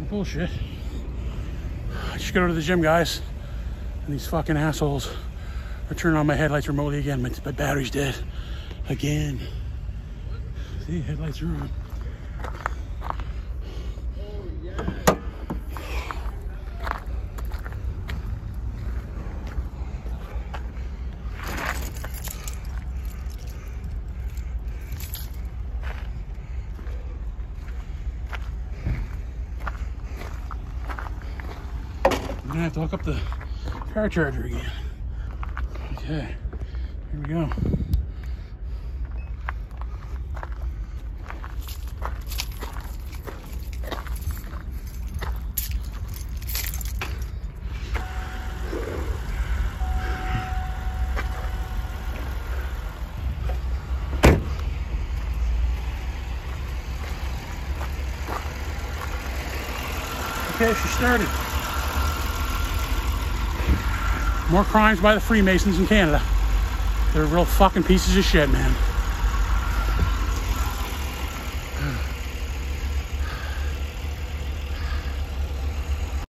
Bullshit. I just go to the gym, guys, and these fucking assholes are turning on my headlights remotely again. My battery's dead again. See, headlights are on. I'm gonna have to hook up the car charger again. Okay, here we go. Okay, she started. More crimes by the Freemasons in Canada. They're real fucking pieces of shit, man.